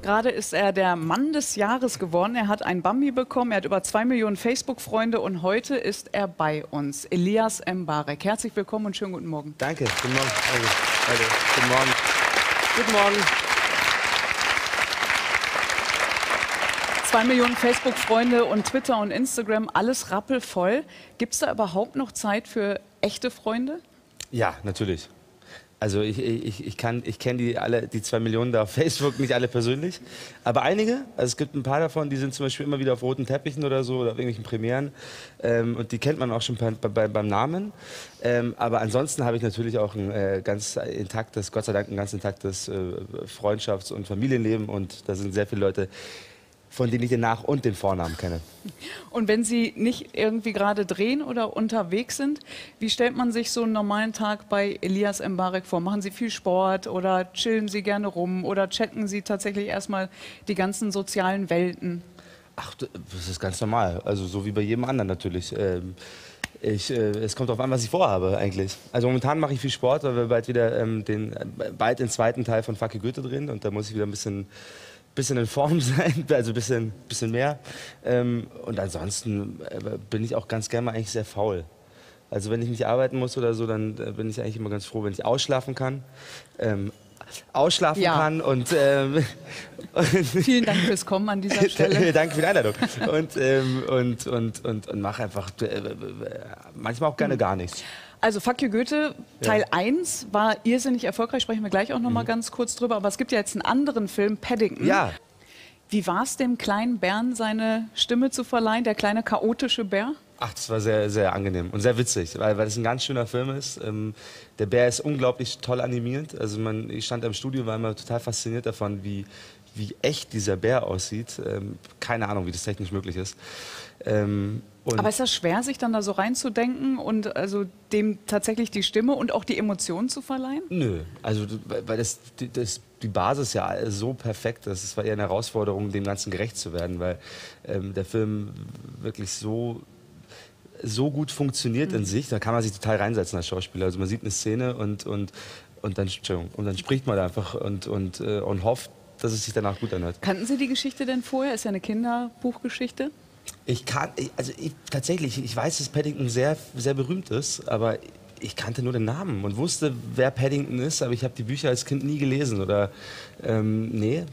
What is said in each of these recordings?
Gerade ist er der Mann des Jahres geworden. Er hat ein Bambi bekommen, er hat über 2 Millionen Facebook-Freunde und heute ist er bei uns. Elias Mbarek. Herzlich willkommen und schönen guten Morgen. Danke, guten Morgen. Also, guten Morgen. Guten Morgen. 2 Millionen Facebook-Freunde und Twitter und Instagram, alles rappelvoll. Gibt es da überhaupt noch Zeit für echte Freunde? Ja, natürlich. Also ich kenne die 2 Millionen da auf Facebook nicht alle persönlich, aber einige. Also es gibt ein paar davon, die sind zum Beispiel immer wieder auf roten Teppichen oder so oder auf irgendwelchen Premieren und die kennt man auch schon beim Namen. Aber ansonsten habe ich natürlich auch ein ganz intaktes, Gott sei Dank ein ganz intaktes Freundschafts- und Familienleben und da sind sehr viele Leute, von denen ich den Nach- und den Vornamen kenne. Und wenn Sie nicht irgendwie gerade drehen oder unterwegs sind, wie stellt man sich so einen normalen Tag bei Elias Mbarek vor? Machen Sie viel Sport oder chillen Sie gerne rum oder checken Sie tatsächlich erstmal die ganzen sozialen Welten? Ach, das ist ganz normal, also so wie bei jedem anderen natürlich. Es kommt darauf an, was ich vorhabe eigentlich. Also momentan mache ich viel Sport, weil wir bald wieder bald den zweiten Teil von Fuck you Goethe drehen und da muss ich wieder ein bisschen in Form sein, also ein bisschen mehr. Und ansonsten bin ich auch ganz gerne mal eigentlich sehr faul. Also wenn ich nicht arbeiten muss oder so, dann bin ich eigentlich immer ganz froh, wenn ich ausschlafen kann. Und vielen Dank fürs Kommen an dieser Stelle. Danke für die Einladung. Und mache einfach manchmal auch gerne gar nichts. Also Fuck you Goethe, Teil 1 war irrsinnig erfolgreich, sprechen wir gleich auch noch mal ganz kurz drüber. Aber es gibt ja jetzt einen anderen Film, Paddington. Ja. Wie war es dem kleinen Bären, seine Stimme zu verleihen, der kleine chaotische Bär? Ach, das war sehr, sehr angenehm und sehr witzig, weil das ein ganz schöner Film ist. Der Bär ist unglaublich toll animiert. Also ich stand im Studio, war immer total fasziniert davon, wie echt dieser Bär aussieht. Keine Ahnung, wie das technisch möglich ist. Aber ist das schwer, sich dann da so reinzudenken und also dem tatsächlich die Stimme und auch die Emotionen zu verleihen? Nö, also weil die Basis ja so perfekt ist. Es war eher eine Herausforderung, dem Ganzen gerecht zu werden, weil der Film wirklich so gut funktioniert in sich. Da kann man sich total reinsetzen als Schauspieler. Also man sieht eine Szene und dann spricht man da einfach und hofft, dass es sich danach gut anhört. Kannten Sie die Geschichte denn vorher? Ist ja eine Kinderbuchgeschichte. Tatsächlich, ich weiß, dass Paddington sehr, sehr berühmt ist, aber ich kannte nur den Namen und wusste, wer Paddington ist, aber ich habe die Bücher als Kind nie gelesen oder nee.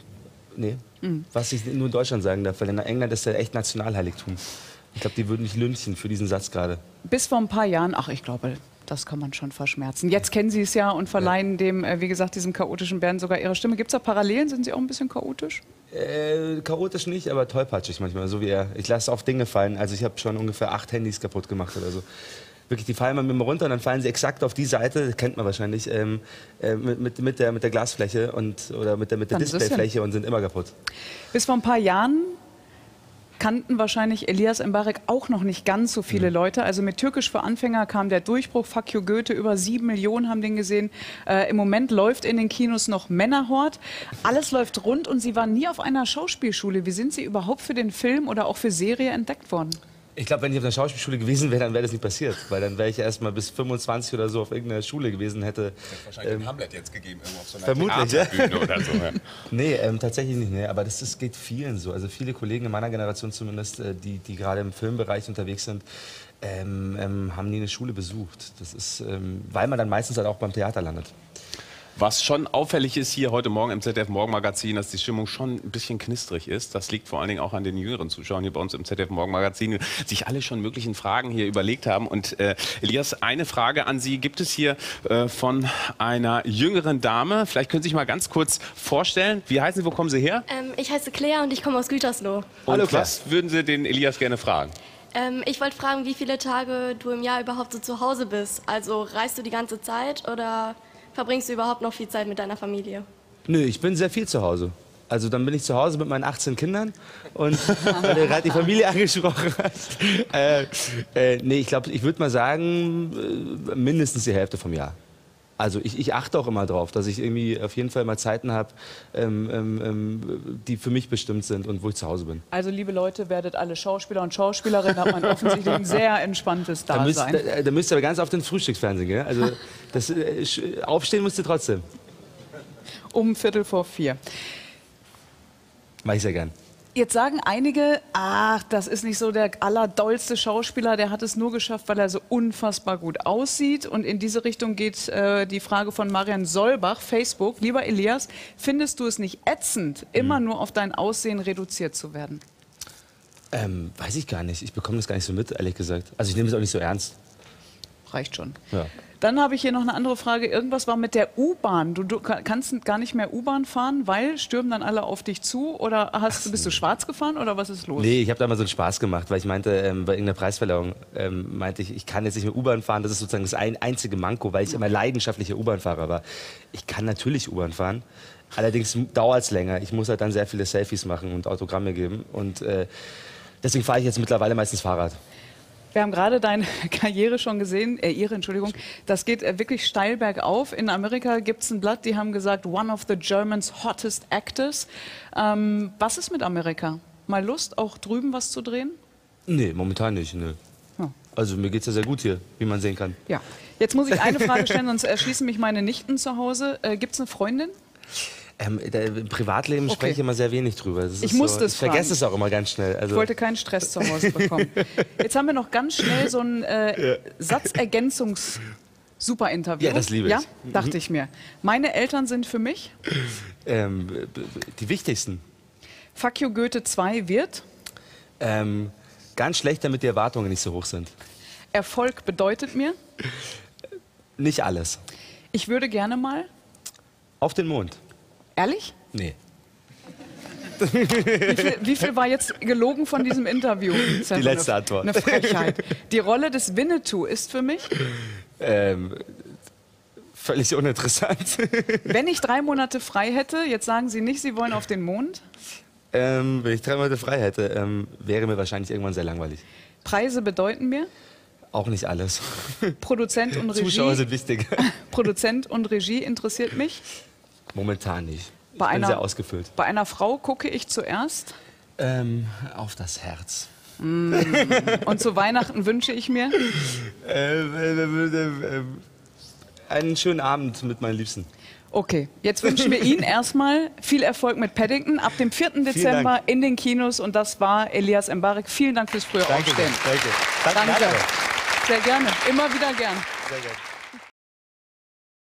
Was ich nur in Deutschland sagen darf, weil in England ist ja echt Nationalheiligtum. Ich glaube, die würden mich lynchen für diesen Satz gerade. Bis vor ein paar Jahren, ich glaube, das kann man schon verschmerzen. Jetzt kennen Sie es ja und verleihen dem, wie gesagt, diesem chaotischen Bären sogar Ihre Stimme. Gibt es da Parallelen? Sind Sie auch ein bisschen chaotisch? Chaotisch nicht, aber tollpatschig manchmal, so wie er. Ich lasse auf Dinge fallen. Also ich habe schon ungefähr 8 Handys kaputt gemacht oder so. Wirklich, die fallen mir runter und dann fallen sie exakt auf die Seite, das kennt man wahrscheinlich, mit der Glasfläche oder mit der Displayfläche und sind immer kaputt. Bis vor ein paar Jahren kannten wahrscheinlich Elias Mbarek auch noch nicht ganz so viele Leute. Also mit Türkisch für Anfänger kam der Durchbruch, Fuck you Goethe, über 7 Millionen haben den gesehen. Im Moment läuft in den Kinos noch Männerhort. Alles läuft rund und Sie waren nie auf einer Schauspielschule. Wie sind Sie überhaupt für den Film oder auch für Serie entdeckt worden? Ich glaube, wenn ich auf einer Schauspielschule gewesen wäre, dann wäre das nicht passiert. Weil dann wäre ich erst mal bis 25 oder so auf irgendeiner Schule gewesen hätte. Wahrscheinlich den Hamlet jetzt gegeben, irgendwo auf so einer vermutlich, Theaterbühne oder so. Ja. Nee, tatsächlich nicht. Nee, aber das geht vielen so. Also viele Kollegen in meiner Generation zumindest, die gerade im Filmbereich unterwegs sind, haben nie eine Schule besucht. Das ist, weil man dann meistens halt auch beim Theater landet. Was schon auffällig ist hier heute Morgen im ZDF-Morgenmagazin, dass die Stimmung schon ein bisschen knistrig ist. Das liegt vor allen Dingen auch an den jüngeren Zuschauern hier bei uns im ZDF-Morgenmagazin, die sich alle schon möglichen Fragen hier überlegt haben. Und Elias, eine Frage an Sie gibt es hier von einer jüngeren Dame. Vielleicht können Sie sich mal ganz kurz vorstellen. Wie heißen Sie, wo kommen Sie her? Ich heiße Claire und ich komme aus Gütersloh. Hallo, was würden Sie den Elias gerne fragen? Ich wollte fragen, wie viele Tage du im Jahr überhaupt so zu Hause bist. Also reist du die ganze Zeit oder verbringst du überhaupt noch viel Zeit mit deiner Familie? Nö, ich bin sehr viel zu Hause. Also dann bin ich zu Hause mit meinen 18 Kindern und weil du gerade die Familie angesprochen hast. Nee, ich glaube, ich würde mal sagen, mindestens die Hälfte vom Jahr. Also ich achte auch immer drauf, dass ich irgendwie auf jeden Fall mal Zeiten habe, die für mich bestimmt sind und wo ich zu Hause bin. Also liebe Leute, werdet alle Schauspieler und Schauspielerinnen, hat man offensichtlich ein sehr entspanntes Dasein. Da müsst ihr aber ganz auf den Frühstücksfernsehen, gell? Also aufstehen müsst ihr trotzdem. Um 3:45. Mach ich sehr gern. Jetzt sagen einige, ach, das ist nicht so der allerdollste Schauspieler, der hat es nur geschafft, weil er so unfassbar gut aussieht. Und in diese Richtung geht die Frage von Marian Solbach, Facebook. Lieber Elias, findest du es nicht ätzend, immer nur auf dein Aussehen reduziert zu werden? Weiß ich gar nicht. Ich bekomme das gar nicht so mit, ehrlich gesagt. Also ich nehme es auch nicht so ernst. Reicht schon. Ja. Dann habe ich hier noch eine andere Frage. Irgendwas war mit der U-Bahn. Du kannst gar nicht mehr U-Bahn fahren, weil stürmen dann alle auf dich zu? Oder bist du schwarz gefahren oder was ist los? Nee, ich habe da mal so einen Spaß gemacht, weil ich meinte, bei irgendeiner Preisverleihung meinte ich kann jetzt nicht mehr U-Bahn fahren. Das ist sozusagen das einzige Manko, weil ich immer leidenschaftlicher U-Bahn-Fahrer war. Ich kann natürlich U-Bahn fahren. Allerdings dauert es länger. Ich muss halt dann sehr viele Selfies machen und Autogramme geben. Und deswegen fahre ich jetzt mittlerweile meistens Fahrrad. Wir haben gerade deine Karriere schon gesehen, Entschuldigung, das geht wirklich steil bergauf. In Amerika gibt es ein Blatt, die haben gesagt, one of the Germans hottest actors. Was ist mit Amerika? Mal Lust, auch drüben was zu drehen? Nee, momentan nicht. Nee. Ja. Also mir geht es ja sehr gut hier, wie man sehen kann. Ja. Jetzt muss ich eine Frage stellen, sonst erschießen mich meine Nichten zu Hause. Gibt es eine Freundin? Im Privatleben Okay. spreche ich immer sehr wenig drüber. Das Ich ist musste es ich vergesse fragen. es auch immer ganz schnell. Also Ich wollte keinen Stress zu Hause bekommen. Jetzt haben wir noch ganz schnell so ein Satzergänzungs-Super-Interview. Ja, das liebe ich. Ja, dachte ich mir. Meine Eltern sind für mich, die wichtigsten. Fuck you Goethe 2 wird, Ganz schlecht, damit die Erwartungen nicht so hoch sind. Erfolg bedeutet mir, Nicht alles. ich würde gerne mal, Auf den Mond. ehrlich? Nee. Wie viel war jetzt gelogen von diesem Interview? Das ist ja Die so letzte eine, Antwort. Eine Frechheit. Die Rolle des Winnetou ist für mich, Völlig uninteressant. wenn ich 3 Monate frei hätte, jetzt sagen Sie nicht, Sie wollen auf den Mond, Wenn ich 3 Monate frei hätte, wäre mir wahrscheinlich irgendwann sehr langweilig. Preise bedeuten mir, Auch nicht alles. Produzent und Zuschauer Regie, sind wichtig. Produzent und Regie interessiert mich. Momentan nicht. Ich Bei bin einer- sehr ausgefüllt. Bei einer Frau gucke ich zuerst Auf das Herz. und zu Weihnachten wünsche ich mir, Einen schönen Abend mit meinen Liebsten. okay, jetzt wünschen wir Ihnen erstmal viel Erfolg mit Paddington ab dem 4. Dezember Dank. in den Kinos und das war Elias Mbarek. Vielen Dank fürs frühe Aufstehen. Danke. Danke. Sehr gerne, immer wieder gern. Sehr gerne.